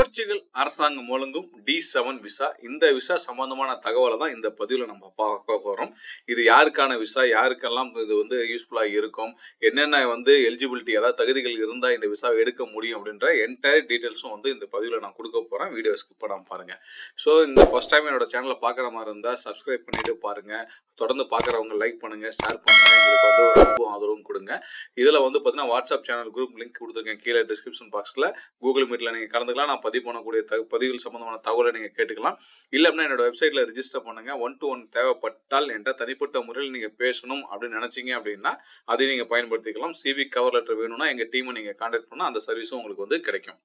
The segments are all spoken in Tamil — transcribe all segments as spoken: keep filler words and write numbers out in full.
போர்ச்சுகல் அரசாங்கம் வழங்கும் டி செவன் விசா. இந்த விசா சம்பந்தமான தகவலை தான் இந்த பதிவுல நம்ம பார்க்க போறோம். இது யாருக்கான விசா, யாருக்கெல்லாம் இது வந்து யூஸ்ஃபுல்லா இருக்கும், என்னென்ன வந்து எலிஜிபிலிட்டி அதாவது தகுதிகள் இருந்தா இந்த விசா எடுக்க முடியும் அப்படின்ற என்டையர் டீடைல்ஸும் வந்து இந்த பதிவுல நான் கொடுக்க போறேன். வீடியோ ஸ்கிப் பண்ணாம பாருங்க. ஸோ இந்த ஃபர்ஸ்ட் டைம் என்னோட சேனலை பார்க்குற மாதிரி இருந்தா சப்ஸ்கிரைப் பண்ணிட்டு பாருங்க. தொடர்ந்து பார்க்குறவங்க லைக் பண்ணுங்க, ஷேர் பண்ணுங்க, எங்களுக்கு வந்து ஒரு அன்பும் ஆதரவும் கொடுங்க. இதுல வந்து பார்த்தீங்கன்னா வாட்ஸ்அப் சேனல் குரூப் லிங்க் கொடுத்துருக்கேன் கீழே டிஸ்கிரிப்ஷன் பாக்ஸ்ல. கூகுள் மீட்ல நீங்க கலந்துக்கலாம். நான் பதிவு பண்ணக்கூடிய பதிவுகள் சம்பந்தமான தகவலை நீங்க கேட்டுக்கலாம். இல்ல அப்படின்னா என்னோட வெப்சைட்ல ரிஜிஸ்டர் பண்ணுங்க. ஒன் டு ஒன் தேவைப்பட்டால் என்ற தனிப்பட்ட முறையில் நீங்க பேசணும் அப்படின்னு நினைச்சீங்க அப்படின்னா அதை நீங்க பயன்படுத்திக்கலாம். சிவி கவர் லெட்டர் வேணும்னா எங்க டீமை நீங்க கான்டாக்ட் பண்ணா அந்த சர்வீஸும் உங்களுக்கு வந்து கிடைக்கும்.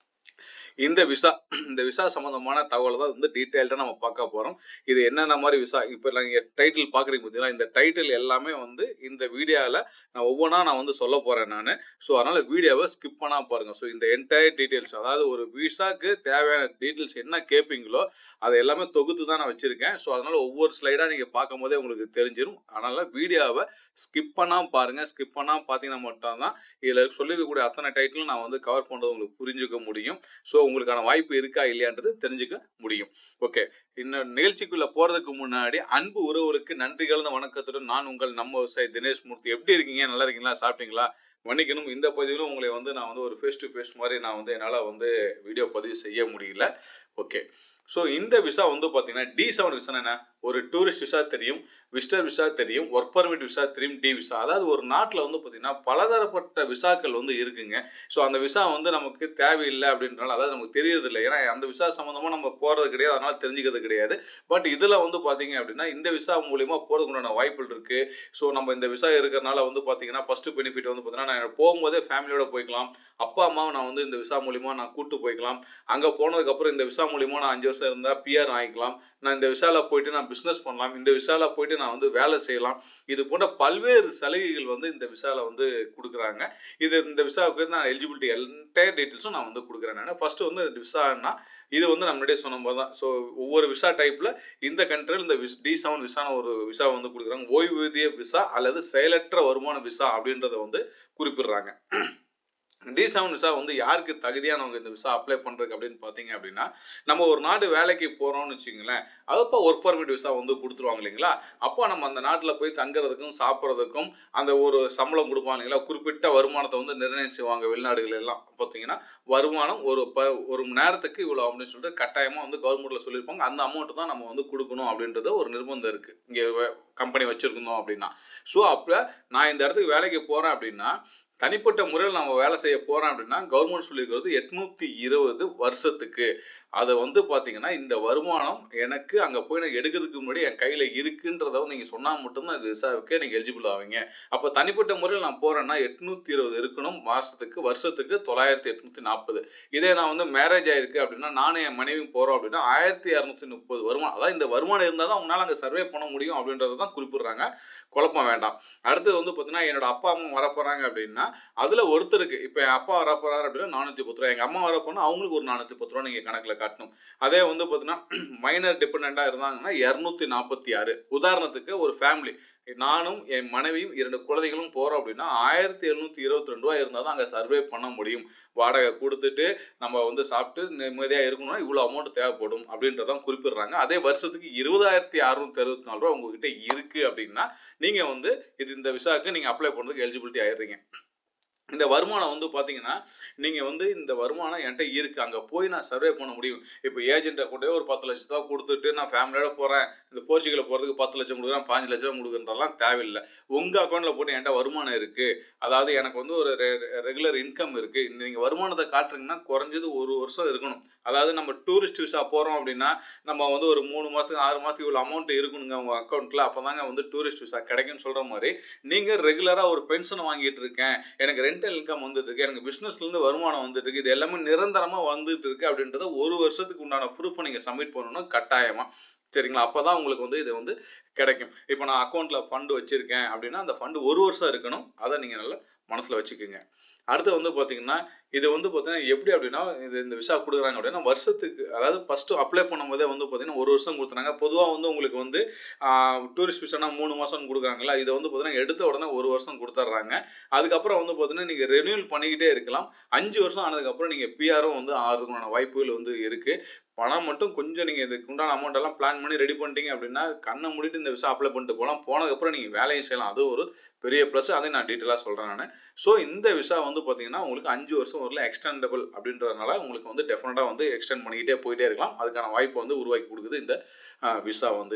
இந்த விசா இந்த விசா சம்பந்தமான தகவல் தான் வந்து டீடைல்டா நம்ம பார்க்க போறோம். இது என்னென்ன மாதிரி விசா, இப்ப நீங்க டைட்டில் பாக்குறீங்க பார்த்தீங்களா, இந்த டைட்டில் எல்லாமே வந்து இந்த வீடியோல நான் ஒவ்வொன்றா நான் வந்து சொல்ல போறேன் நான். ஸோ அதனால வீடியோவை ஸ்கிப் பண்ணாம பாருங்க. ஸோ இந்த என்டையர் டீடைல்ஸ், அதாவது ஒரு விசாக்கு தேவையான டீடைல்ஸ் என்ன கேட்பீங்களோ அதை எல்லாமே தொகுத்து தான் நான் வச்சிருக்கேன். ஸோ அதனால ஒவ்வொரு ஸ்லைடா நீங்க பார்க்கும் போதே உங்களுக்கு தெரிஞ்சிடும். அதனால வீடியோவை ஸ்கிப் பண்ணாம பாருங்க. ஸ்கிப் பண்ணாம பார்த்தீங்கன்னா மட்டும் தான் இதுல சொல்லிருக்கக்கூடிய அத்தனை டைட்டிலும் நான் வந்து கவர் பண்றது உங்களுக்கு புரிஞ்சுக்க முடியும். ஸோ உங்களுக்கான வாய்ப்பு இருக்கா இல்லையான்றது தெரிஞ்சுக்க முடியும். ஓகே, இன்னும் நிகழ்ச்சிக்குள்ள போறதுக்கு முன்னாடி அன்பு உறவுகளுக்கு நன்றி கலந்த வணக்கத்துடன் நான் உங்கள் நம்ம விவசாயி தினேஷ் மூர்த்தி. எப்படி இருக்கீங்க? நல்லா இருக்கீங்களா? சாப்பிட்டீங்களா? மன்னிக்கணும், இந்த பதிவிலும் உங்களை வந்து நான் வந்து ஒரு ஃபேஸ் டு ஃபேஸ் மாதிரி நான் வந்து என்னால் வந்து வீடியோ பதிவு செய்ய முடியல. ஓகே, ஸோ இந்த விசா வந்து பார்த்தீங்கன்னா டி செவன் விசா என்ன, ஒரு டூரிஸ்ட் விசா தெரியும், விசிட்டர் விசா தெரியும், ஒர்க் பர்மிட் விசா தெரியும், டி விசா. அதாவது ஒரு நாட்டில் வந்து பார்த்தீங்கன்னா பலதரப்பட்ட விசாக்கள் வந்து இருக்குங்க. ஸோ அந்த விசா வந்து நமக்கு தேவையில்லை அப்படின்றனால, அதாவது நமக்கு தெரியறது இல்லை, ஏன்னா அந்த விசா சம்மந்தமாக நம்ம போகிறது கிடையாது, அதனால தெரிஞ்சுக்கிறது கிடையாது. பட் இதில் வந்து பார்த்தீங்க அப்படின்னா இந்த விசா மூலியமா போகிறதுக்கு உண்டான வாய்ப்புகள் இருக்கு. ஸோ நம்ம இந்த விசா இருக்கிறனால வந்து பார்த்தீங்கன்னா ஃபர்ஸ்ட் பெனிஃபிட் வந்து பார்த்தீங்கன்னா நான் போகும்போதே ஃபேமிலியோட போய்க்கலாம். அப்பா அம்மாவை நான் வந்து இந்த விசா மூலியமா நான் கூட்டு போய்க்கலாம். அங்கே போனதுக்கப்புறம் இந்த விசா மூலியமா நான் அஞ்சு வருஷம் இருந்தா பிஆர் ஆகிக்கலாம். நான் இந்த விசால போயிட்டு நான் பிசினஸ் பண்ணலாம். இந்த விசால போயிட்டு நான் வந்து வேலை செய்யலாம். இது போன்ற பல்வேறு சலுகைகள் வந்து இந்த விசால வந்து கொடுக்குறாங்க. இது இந்த விசாவுக்கு நான் எலிஜிபிலிட்டி என்டையர் டீடைல்ஸும் நான் வந்து கொடுக்குறேன். ஃபர்ஸ்ட் வந்து விசான்னா இது வந்து நம்ம முன்னாடியே சொன்ன மாதிரி தான். ஸோ ஒவ்வொரு விசா டைப்ல இந்த கண்ட்ரியில் இந்த டி செவன் விசான ஒரு விசா வந்து கொடுக்குறாங்க. ஓய்வூதிய விசா அல்லது செயலற்ற வருமான விசா அப்படின்றத வந்து குறிப்பிடுறாங்க. டி செவன் விசா வந்து யாருக்கு தகுதியானவங்க இந்த விசா அப்ளை பண்றதுக்கு அப்படின்னு பாத்தீங்க அப்படின்னா, நம்ம ஒரு நாடு வேலைக்கு போறோம்னு வச்சுங்களேன், அதப்போ ஒர்க் பர்மிட் விசா வந்து கொடுத்துருவாங்க இல்லைங்களா. அப்போ நம்ம அந்த நாட்டில் போய் தங்குறதுக்கும் சாப்பிட்றதுக்கும் அந்த ஒரு சம்பளம் கொடுப்பாங்க இல்லைங்களா. குறிப்பிட்ட வருமானத்தை வந்து நிர்ணயம் செய்வாங்க வெளிநாடுகள் எல்லாம். பார்த்தீங்கன்னா வருமானம் ஒரு ப ஒரு மணி நேரத்துக்கு இவ்வளோ அப்படின்னு சொல்லிட்டு கட்டாயமா வந்து கவர்மெண்ட்ல சொல்லியிருப்பாங்க. அந்த அமௌண்ட் தான் நம்ம வந்து கொடுக்கணும் அப்படின்றது ஒரு நிர்பந்தம் இருக்கு இங்கே கம்பெனி வச்சிருக்கணும் அப்படின்னா. ஸோ அப்போ நான் இந்த இடத்துக்கு வேலைக்கு போறேன் அப்படின்னா, தனிப்பட்ட முறையில் நம்ம வேலை செய்ய போறோம் அப்படின்னா கவர்மெண்ட் சொல்லியிருக்கிறது எட்நூத்தி இருபது வருஷத்துக்கு. அதை வந்து பாத்தீங்கன்னா இந்த வருமானம் எனக்கு அங்க போய் நான் எடுக்கிறதுக்கு முன்னாடி என் கையில இருக்குன்றத நீங்க சொன்னா மட்டும்தான் இது விசாவுக்கு நீங்க எலிஜிபிள் ஆவீங்க. அப்ப தனிப்பட்ட முறையில் நான் போறேன்னா எட்நூத்தி இருபது இருக்கணும் மாசத்துக்கு, வருஷத்துக்கு தொள்ளாயிரத்தி எட்நூத்தி நாற்பது. இதே நான் வந்து மேரேஜ் ஆயிருக்கு அப்படின்னா நானும் என் மனைவியும் போறோம் அப்படின்னா ஆயிரத்தி இருநூத்தி முப்பது வருமானம். அதாவது இந்த வருமானம் இருந்தால் தான் உங்களால அங்க சர்வே பண்ண முடியும் அப்படின்றதான் குறிப்பிடுறாங்க. குழப்பம் வேண்டாம். அடுத்து வந்து பாத்தீங்கன்னா என்னோட அப்பா அம்மா வரப்போறாங்க அப்படின்னா அதுல ஒருத்தருக்கு, இப்ப என் அப்பா வரப்போறாரு அப்படின்னா நானூத்தி பத்து ரூபாய், எங்க அம்மா வரப்போனா அவங்களுக்கு ஒரு நானூத்தி பத்து ரூபாய் நீங்க கணக்குல காட்டணும். அதே வந்து பாத்தீங்கன்னா மைனர் டிபெண்டா இருந்தாங்கன்னா இருநூத்தி நாற்பத்தி ஆறு. உதாரணத்துக்கு ஒரு ஃபேமிலி, நானும் என் மனைவியும் இரண்டு குழந்தைகளும் போறோம் அப்படின்னா ஆயிரத்தி எழுநூத்தி இருபத்தி ரெண்டு ரூபாய் இருந்தா தான் அங்க சர்வே பண்ண முடியும். வாடகை கொடுத்துட்டு நம்ம வந்து சாப்பிட்டு நிம்மதியா இருக்கணும்னா இவ்வளவு அமௌண்ட் தேவைப்படும் அப்படின்றதான் குறிப்பிடுறாங்க. அதே வருஷத்துக்கு இருபதாயிரத்தி அறுநூத்தி அறுபத்தி நாலு ரூபாய் உங்ககிட்ட இருக்கு அப்படின்னா நீங்க வந்து இது இந்த விசாக்கு நீங்க அப்ளை பண்றதுக்கு எலிஜிபிலிட்டி ஆயிடுறீங்க. இந்த வருமானம் வந்து பாத்தீங்கன்னா நீங்க வந்து இந்த வருமானம் என்கிட்ட இருக்கு, அங்க போய் நான் சர்வே பண்ண முடியும். இப்ப ஏஜென்ட்டை கொண்டே ஒரு பத்து லட்சம் ரூபாய் கொடுத்துட்டு நான் ஃபேமிலியோட போறேன், இந்த போர்ச்சுகல் போறதுக்கு பத்து லட்சம் கொடுக்குறேன், பாஞ்சு லட்சம் கொடுக்குறதெல்லாம் தேவையில்லை. உங்க அக்கௌண்ட்ல போட்டு என்கிட்ட வருமானம் இருக்கு, அதாவது எனக்கு வந்து ஒரு ரெகுலர் இன்கம் இருக்கு, நீங்க வருமானத்தை காட்டுறீங்கன்னா குறைஞ்சது ஒரு வருஷம் இருக்கணும். அதாவது நம்ம டூரிஸ்ட் விசா போறோம் அப்படின்னா நம்ம வந்து ஒரு மூணு மாசத்துக்கு ஆறு மாசத்துக்கு இவ்வளவு அமௌண்ட் இருக்குனுங்க உங்க அக்கௌண்ட்ல, அப்பதாங்க வந்து டூரிஸ்ட் விசா கிடைக்கும்னு சொல்ற மாதிரி நீங்க ரெகுலரா ஒரு பென்ஷன் வாங்கிட்டு இருக்கேன், எனக்கு ரெண்டல் இன்கம் வந்துட்டு இருக்கு, எனக்கு பிசினஸ்ல இருந்து வருமானம் வந்துட்டு இருக்கு, இது எல்லாமே நிரந்தரமா வந்துட்டு இருக்கு அப்படின்றத ஒரு வருஷத்துக்கு உண்டான ப்ரூஃப் நீங்க சப்மிட் பண்ணணும் கட்டாயமா. சரிங்களா? அப்பதான் உங்களுக்கு வந்து இது வந்து கிடைக்கும். இப்போ நான் அக்கௌண்ட்ல ஃபண்ட் வச்சிருக்கேன் அப்படின்னா அந்த ஃபண்ட் ஒரு வருஷம் இருக்கணும். அதை நீங்க நல்லா மனசுல வச்சுக்கோங்க. அடுத்து வந்து பாத்தீங்கன்னா இது வந்து பார்த்தீங்கன்னா எப்படி அப்படின்னா இது இந்த விசா கொடுக்குறாங்க அப்படின்னா வருஷத்துக்கு அதாவது ஃபர்ஸ்ட் அப்ளை பண்ணும்போதே வந்து பார்த்தீங்கன்னா ஒரு வருஷம் கொடுத்துறாங்க. பொதுவாக வந்து உங்களுக்கு வந்து டூரிஸ்ட் விசானா மூணு மாசம் கொடுக்குறாங்களா, இதை வந்து பார்த்தீங்கன்னா எடுத்த உடனே ஒரு வருஷம் கொடுத்துட்றாங்க. அதுக்கப்புறம் வந்து பார்த்தீங்கன்னா நீங்கள் ரெனியூல் பண்ணிக்கிட்டே இருக்கலாம். அஞ்சு வருஷம் ஆனதுக்கப்புறம் நீங்கள் பிஆரும் வந்து ஆகிறதுக்கான வாய்ப்புகள் வந்து இருக்கு. பணம் மட்டும் கொஞ்சம் நீங்கள் இதுக்கு உண்டான அமௌண்ட் எல்லாம் பிளான் பண்ணி ரெடி பண்ணிட்டீங்க அப்படின்னா கண்ணை மூடிட்டு இந்த விசா அப்ளை பண்ணிட்டு போகலாம். போனதுக்கப்புறம் நீங்கள் வேலையும் செய்யலாம். அது ஒரு பெரிய ப்ளஸ். அதை நான் டீட்டெயிலாக சொல்கிறேன் நான். ஸோ இந்த விசா வந்து பார்த்தீங்கன்னா உங்களுக்கு அஞ்சு வருஷம் வரல எக்ஸ்டெண்டபிள் அப்படின்றதுனால உங்களுக்கு வந்து டெஃபினட்டாக வந்து எக்ஸ்டெண்ட் பண்ணிக்கிட்டே போயிட்டே இருக்கலாம். அதுக்கான வாய்ப்பு வந்து உருவாக்கி கொடுக்குது இந்த விசா வந்து.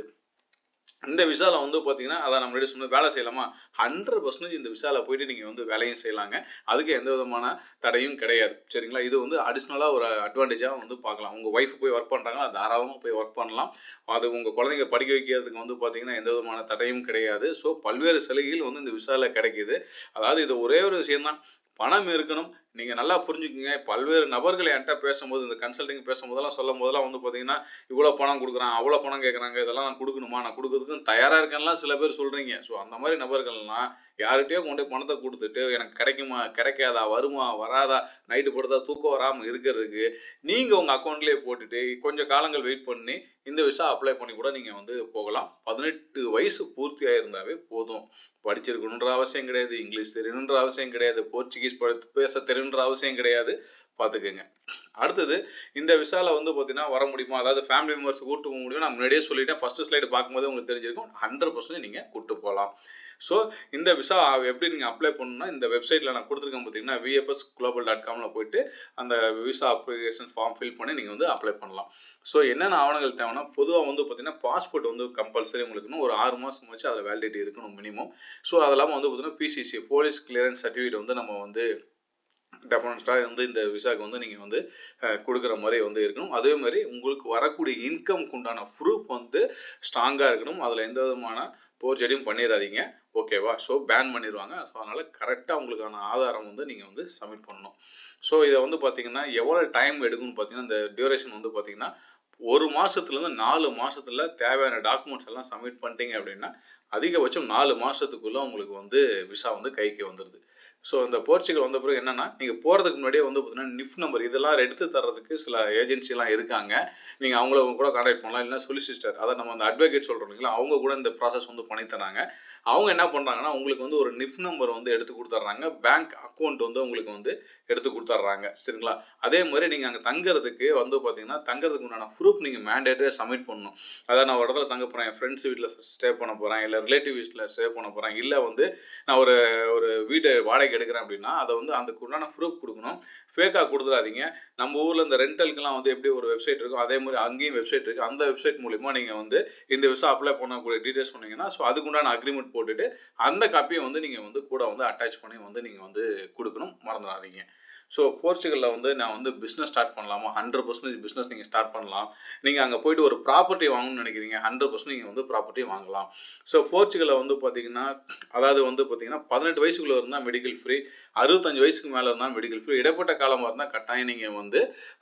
இந்த விசால வந்து பார்த்தீங்கன்னா அதான் நம்ம முன்னாடி சொன்ன வேலை செய்யலாமா, ஹண்ட்ரட் பர்சன்டேஜ் இந்த விசால போயிட்டு நீங்கள் வந்து வேலையும் செய்யலாங்க. அதுக்கு எந்த விதமான தடையும் கிடையாது. சரிங்களா, இது வந்து அடிஷ்னலாக ஒரு அட்வான்டேஜாக வந்து பார்க்கலாம். உங்கள் ஒய்ஃப் போய் ஒர்க் பண்ணுறாங்களா, தாராளமாக போய் ஒர்க் பண்ணலாம். அது உங்கள் குழந்தைங்க படிக்க வைக்கிறதுக்கு வந்து பார்த்தீங்கன்னா எந்த விதமான தடையும் கிடையாது. ஸோ பல்வேறு சலுகைகள் வந்து இந்த விசால கிடைக்குது. அதாவது இது ஒரே ஒரு விஷயம்தான், பணம் இருக்கணும். நீங்கள் நல்லா புரிஞ்சுக்குங்க. பல்வேறு நபர்கள் என்கிட்ட பேசும்போது இந்த கன்சல்டிங் பேசும்போதெல்லாம் சொல்லும் போதெல்லாம் வந்து பார்த்தீங்கன்னா இவ்வளோ பணம் கொடுக்குறான், அவ்வளோ பணம் கேட்குறாங்க, இதெல்லாம் நான் கொடுக்கணுமா, நான் கொடுக்கறதுக்கு தயாராக இருக்கேன்லாம் சில பேர் சொல்கிறீங்க. ஸோ அந்த மாதிரி நபர்கள்லாம் யார்கிட்டயோ கொண்டு போய் பணத்தை கொடுத்துட்டு எனக்கு கிடைக்குமா கிடைக்காதா வருமா வராதா நைட்டு படுத்தா தூக்கம் வராமல் இருக்கிறதுக்கு நீங்கள் உங்கள் அக்கௌண்ட்லேயே போட்டுட்டு கொஞ்சம் காலங்கள் வெயிட் பண்ணி இந்த விசா அப்ளை பண்ணி கூட நீங்கள் வந்து போகலாம். பதினெட்டு வயசு பூர்த்தி ஆயிருந்தாவே போதும். படிச்சிருக்கணுன்ற அவசியம் கிடையாது, இங்கிலீஷ் தெரியணுன்ற அவசியம் கிடையாது, போர்ச்சுகீஸ் பேச தெரியணுன்ற அவசியம் கிடையாது. பார்த்துக்கோங்க. அடுத்தது இந்த விசால வந்து பார்த்தீங்கன்னா வர முடியுமா, அதாவது ஃபேமிலி மெம்பர்ஸ் கூட்டு போக முடியும். நான் முன்னாடியே சொல்லிட்டேன், ஃபர்ஸ்ட் ஸ்லைடு பார்க்கும்போது உங்களுக்கு தெரிஞ்சிருக்கும். ஹண்ட்ரட் பர்சன்ட் நீங்கள் கூட்டு போகலாம். ஸோ இந்த விசா எப்படி நீங்கள் அப்ளை பண்ணணும்னா இந்த வெப்சைட்டில் நான் கொடுத்துருக்கேன் பார்த்தீங்கன்னா விஎஃப்எஸ் குளோபல் டாட் காமில் போயிட்டு அந்த விசா அப்ளிகேஷன் ஃபார்ம் ஃபில் பண்ணி நீங்கள் வந்து அப்ளை பண்ணலாம். ஸோ என்னென்ன ஆவணங்கள் தேவைன்னா பொதுவாக வந்து பார்த்தீங்கன்னா பாஸ்போர்ட் வந்து கம்பல்சரி உங்களுக்கு ஒரு ஆறு மாதம் வச்சு அதில் வேலிடிட்டி இருக்கணும் மினிமம். ஸோ அது இல்லாமல் வந்து பார்த்தீங்கன்னா பிசிசி போலீஸ் கிளியரன்ஸ் சர்டிஃபிகேட் வந்து நம்ம வந்து டெஃபினட்டாக வந்து இந்த விசாக்கு வந்து நீங்கள் வந்து கொடுக்குற மாதிரி வந்து இருக்கணும். அதே மாதிரி உங்களுக்கு வரக்கூடிய இன்கம்க்கு உண்டான ப்ரூஃப் வந்து ஸ்ட்ராங்காக இருக்கணும். அதில் எந்த விதமான போர்ஜடியும் பண்ணிடாதீங்க. ஓகேவா, ஸோ பேன் பண்ணிடுவாங்க. ஸோ அதனால் கரெக்டாக உங்களுக்கான ஆதாரம் வந்து நீங்கள் வந்து சப்மிட் பண்ணணும். ஸோ இதை வந்து பார்த்தீங்கன்னா எவ்வளோ டைம் எடுக்கும்னு பார்த்தீங்கன்னா இந்த டியூரேஷன் வந்து பார்த்தீங்கன்னா ஒரு மாதத்துலேருந்து நாலு மாதத்தில் தேவையான டாக்குமெண்ட்ஸ் எல்லாம் சப்மிட் பண்ணிட்டீங்க அப்படின்னா அதிகபட்சம் நாலு மாதத்துக்குள்ளே உங்களுக்கு வந்து விசா வந்து கைக்கு வந்துடுது. ஸோ இந்த போர்ச்சுகல் வந்த பிறகு என்னன்னா நீங்கள் போகிறதுக்கு முன்னாடியே வந்து பார்த்தீங்கன்னா நிஃப் நம்பர் இதெல்லாம் எடுத்து தர்றதுக்கு சில ஏஜென்சிலாம் இருக்காங்க. நீங்கள் அவங்கள கூட கான்டாக்ட் பண்ணலாம். இல்லைன்னா சொலிசிஸ்டர், அதை நம்ம அந்த அட்வொகேட் சொல்கிறோம் இல்லைங்களா, அவங்க கூட இந்த ப்ராசஸ் வந்து பண்ணி தராங்க. அவங்க என்ன பண்ணுறாங்கன்னா உங்களுக்கு வந்து ஒரு நிஃப் நம்பர் வந்து எடுத்து கொடுத்துட்றாங்க, பேங்க் அக்கௌண்ட் வந்து உங்களுக்கு வந்து எடுத்து கொடுத்துட்றாங்க. சரிங்களா, அதே மாதிரி நீங்கள் அங்கே தங்குறதுக்கு வந்து பார்த்தீங்கன்னா தங்குறதுக்கு உண்டான ப்ரூஃப் நீங்கள் மேண்டேட்டரியாக சப்மிட் பண்ணணும். அதாவது நான் ஒரு இடத்துல தங்க போகிறேன், என் ஃப்ரெண்ட்ஸ் வீட்டில் ஸ்டே பண்ண போகிறேன், இல்லை ரிலேட்டிவ் வீட்டில் ஸ்டே பண்ண போகிறேன், இல்லை வந்து நான் ஒரு ஒரு வீட்டை வாடகை எடுக்கிறேன் அப்படின்னா அதை வந்து அதுக்கு உண்டான ப்ரூஃப் கொடுக்கணும். ஃபேக்காக கொடுத்துடாதீங்க. நம்ம ஊரில் இந்த ரெண்டலுக்குலாம் வந்து எப்படி ஒரு வெப்சைட் இருக்கும் அதே மாதிரி அங்கேயும் வெப்சைட் இருக்குது. அந்த வெப்சைட் மூலிமா நீங்கள் வந்து இந்த விசா அப்ளை பண்ணக்கூடிய டீட்டெயில்ஸ் சொன்னீங்கன்னா ஸோ அதுக்குண்டான அக்ரிமெண்ட் போட்டுட்டு அந்த காப்பியை வந்து நீங்கள் வந்து கூட வந்து அட்டாச் பண்ணி வந்து நீங்கள் வந்து கொடுக்கணும், மறந்துடாதீங்க. ஸோ போர்ச்சுகலில் வந்து நான் வந்து பிஸ்னஸ் ஸ்டார்ட் பண்ணலாமா, ஹண்ட்ரட் பர்சன்டேஜ் பிஸ்னஸ் நீங்கள் ஸ்டார்ட் பண்ணலாம். நீங்கள் அங்கே போயிட்டு ஒரு ப்ராப்பர்ட்டி வாங்கணும்னு நினைக்கிறீங்க, ஹண்ட்ரட் பர்சன்ட் நீங்கள் வந்து ப்ராப்பர்ட்டி வாங்கலாம். ஸோ போர்ச்சுகலில் வந்து பார்த்தீங்கன்னா அதாவது வந்து பார்த்தீங்கன்னா பதினெட்டு வயசுக்குள்ளே இருந்தால் மெடிக்கல் ஃப்ரீ, அறுபத்தஞ்சு வயசுக்கு மேலே இருந்தால் மெடிக்கல் ஃப்ரீ, இடைப்பட்ட காலமாக இருந்தால் கட்டாயம் நீங்கள் வந்து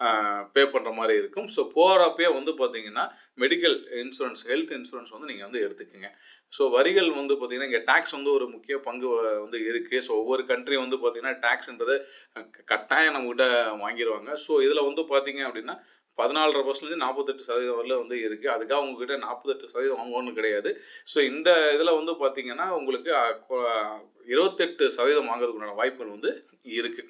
பே பண்ணுற மாதிரி இருக்கும். ஸோ போகிறப்பே வந்து பார்த்தீங்கன்னா மெடிக்கல் இன்சூரன்ஸ் ஹெல்த் இன்சூரன்ஸ் வந்து நீங்கள் வந்து எடுத்துக்கோங்க. ஸோ வரிகள் வந்து பார்த்தீங்கன்னா இங்கே டேக்ஸ் வந்து ஒரு முக்கிய பங்கு வந்து இருக்குது. ஸோ ஒவ்வொரு கண்ட்ரி வந்து பார்த்தீங்கன்னா டேக்ஸ்ன்றது கட்டாயம் நம்மகிட்ட வாங்கிடுவாங்க. ஸோ இதில் வந்து பார்த்தீங்க அப்படின்னா பதினாலரை பர்சன்டேஜ் நாற்பத்தெட்டு சதவீதம் வரல வந்து இருக்குது. அதுக்காக உங்ககிட்ட நாற்பத்தெட்டு சதவீதம் வாங்கணும்னு கிடையாது. ஸோ இந்த இதில் வந்து பார்த்தீங்கன்னா உங்களுக்கு இருபத்தெட்டு சதவீதம் வாங்குறதுக்குண்டான வாய்ப்புகள் வந்து இருக்குது.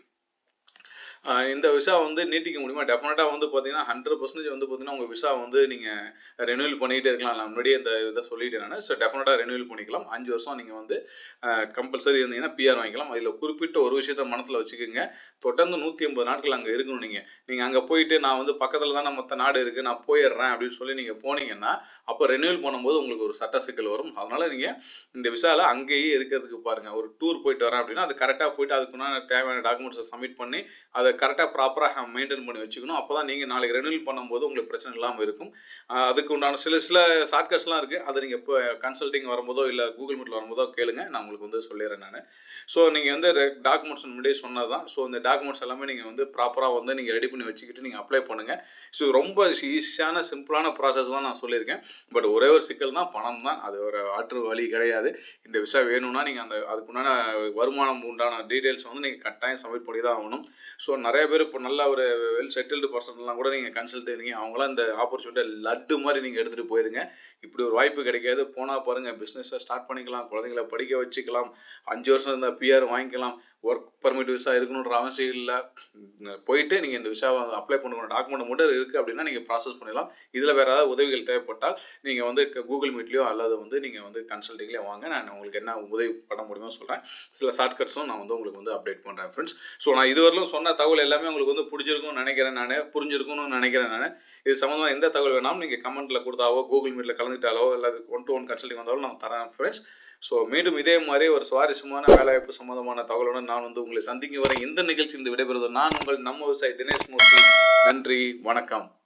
இந்த விசா வந்து நீட்டிக்க முடியுமா, டெஃபினட்டாக வந்து பார்த்தீங்கன்னா ஹண்ட்ரட் பர்சன்டேஜ் வந்து பார்த்தீங்கன்னா உங்கள் விசா வந்து நீங்கள் ரெனியூவல் பண்ணிகிட்டே இருக்கலாம். நான் முன்னாடியே இந்த இதை சொல்லிட்டேன் நான். ஸோ டெஃபினட்டாக ரெனியூவல் பண்ணிக்கலாம். அஞ்சு வருஷம் நீங்கள் வந்து கம்பல்சரி இருந்தீங்கன்னா பிஆர் வாங்கிக்கலாம். அதில் குறிப்பிட்ட ஒரு விஷயத்த மனசில் வச்சுக்கோங்க, தொடர்ந்து நூற்றி ஐம்பது நாட்கள் அங்கே இருக்கணும். நீங்கள் நீங்கள் அங்கே போயிட்டு நான் வந்து பக்கத்தில் தானே மற்ற நாடு இருக்குது நான் போயிடுறேன் அப்படின்னு சொல்லி நீங்கள் போனீங்கன்னா அப்போ ரெனியூவல் பண்ணும்போது உங்களுக்கு ஒரு சட்ட சிக்கல் வரும். அதனால் நீங்கள் இந்த விசாவில் அங்கேயே இருக்கிறதுக்கு பாருங்கள். ஒரு டூர் போயிட்டு வரேன் அப்படின்னா அது கரெக்டாக போயிட்டு அதுக்குன்னா தேவையான டாக்குமெண்ட்ஸை சப்மிட் பண்ணி அதை கரெக்டாக ப்ராப்பராக மெயின்டைன் பண்ணி வச்சுக்கணும். அப்போ தான் நீங்கள் நாளைக்கு ரெனியூல் பண்ணும்போது உங்களுக்கு பிரச்சனை இல்லாமல் இருக்கும். அதுக்கு உண்டான சில சில ஷார்ட்கட்ஸ்லாம் இருக்குது. அதை நீங்கள் இப்போ கன்சல்டிங் வரும்போதோ இல்லை கூகுள் மீட்டில் வரும்போதோ கேளுங்க, நான் உங்களுக்கு வந்து சொல்லிடுறேன் நான். ஸோ நீங்கள் வந்து டாக்குமெண்ட்ஸ் முன்னாடியே சொன்னது தான். ஸோ இந்த டாக்குமெண்ட்ஸ் எல்லாமே நீங்கள் வந்து ப்ராப்பராக வந்து நீங்கள் ரெடி பண்ணி வச்சுக்கிட்டு நீங்கள் அப்ளை பண்ணுங்கள். ஸோ ரொம்ப ஈஸியான சிம்பிளான ப்ராசஸ் தான் நான் சொல்லியிருக்கேன். பட் ஒரே ஒரு சிக்கல் தான், பணம் தான். அது ஒரு ஆற்று வழி கிடையாது. இந்த விசா வேணும்னா நீங்கள் அந்த அதுக்குண்டான வருமானம் உண்டான டீட்டெயில்ஸ் வந்து நீங்கள் கட்டாயம் சப்மிட் பண்ணி தான் ஆகணும். ஸோ நிறைய பேர் இப்போ நல்ல ஒரு வெல் செட்டில்டு பர்சன்லாம் கூட நீங்கள் கன்சல்ட் இருக்கீங்க, அவங்களாம் இந்த ஆப்பர்ச்சுனிட்டியை லட்டு மாதிரி நீங்கள் எடுத்துகிட்டு போயிருங்க. இப்படி ஒரு வாய்ப்பு கிடைக்காது. போனால் பாருங்கள், பிஸ்னஸை ஸ்டார்ட் பண்ணிக்கலாம், குழந்தைங்களை படிக்க வச்சுக்கலாம், அஞ்சு வருஷம் இருந்தால் பிஆர் வாங்கிக்கலாம், ஒர்க் பர்மிட் விசா இருக்கணுன்ற அவசியம் இல்லை. போயிட்டு நீங்கள் இந்த விசாவை அப்ளை பண்ணணும், டாக்குமெண்ட் மட்டும் இருக்குது அப்படின்னா நீங்கள் ப்ராசஸ் பண்ணிடலாம். இதில் வேறு ஏதாவது உதவிகள் தேவைப்பட்டால் நீங்கள் வந்து கூகுள் மீட்லேயோ அல்லது வந்து நீங்கள் வந்து கன்சல்டிங்லேயே வாங்க, நான் உங்களுக்கு என்ன உதவி பண்ண முடியுமோ சொல்கிறேன். சில ஷார்ட்கட்ஸும் நான் வந்து உங்களுக்கு வந்து அப்டேட் பண்ணுறேன் ஃப்ரெண்ட்ஸ். ஸோ நான் இதுவரையிலும் சொன்ன தகவல் எல்லாமே உங்களுக்கு வந்து பிடிச்சிருக்கும்னு நினைக்கிறேன், நான் புரிஞ்சிருக்கும்னு நினைக்கிறேன். நான் இது சம்மந்தமாக எந்த தகவல் வேணாலும் நீங்கள் கமெண்ட்டில் கொடுத்தாவோ, கூகுள் மீட்டில் கலந்துட்டாலோ, அல்லது ஒன் டு ஒன் கன்சல்டிங் வந்தாலும் நான் தரேன் ஃப்ரெண்ட்ஸ். ஸோ மீண்டும் இதே மாதிரி ஒரு சுவாரஸ்யமான வேலைவாய்ப்பு சம்பந்தமான தகவலுடன் நான் வந்து உங்களை சந்திக்க வரேன். இந்த நிகழ்ச்சி இந்த விடைபெறுவது நான் உங்கள் நம்ம விவசாயி தினேஷ் மூர்த்தி. நன்றி, வணக்கம்.